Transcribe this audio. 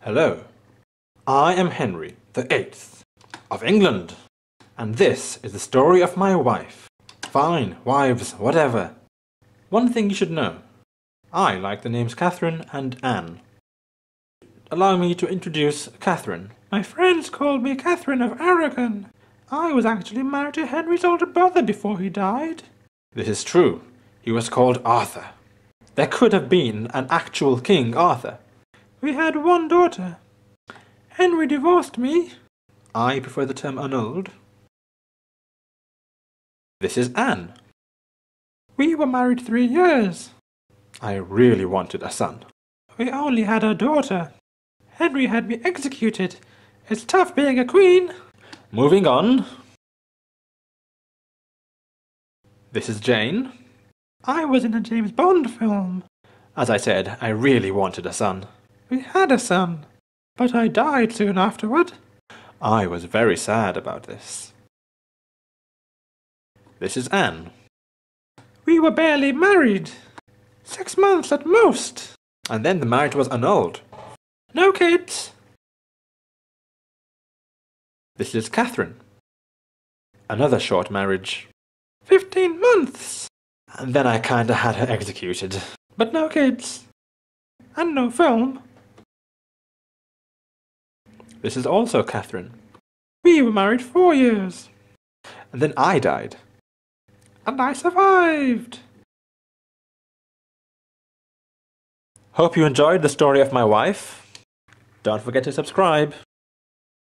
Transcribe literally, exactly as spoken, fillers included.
Hello, I am Henry the Eighth of England, and this is the story of my wife. Fine, wives, whatever. One thing you should know. I like the names Catherine and Anne. Allow me to introduce Catherine. My friends called me Catherine of Aragon. I was actually married to Henry's older brother before he died. This is true. He was called Arthur. There could have been an actual King Arthur. We had one daughter. Henry divorced me. I prefer the term annulled. This is Anne. We were married three years. I really wanted a son. We only had a daughter. Henry had me executed. It's tough being a queen. Moving on. This is Jane. I was in a James Bond film. As I said, I really wanted a son. We had a son, but I died soon afterward. I was very sad about this. This is Anne. We were barely married. Six months at most. And then the marriage was annulled. No kids. This is Catherine. Another short marriage. Fifteen months. And then I kinda had her executed. But no kids. And no film. This is also Catherine. We were married four years. And then I died. And I survived. Hope you enjoyed the story of my wife. Don't forget to subscribe.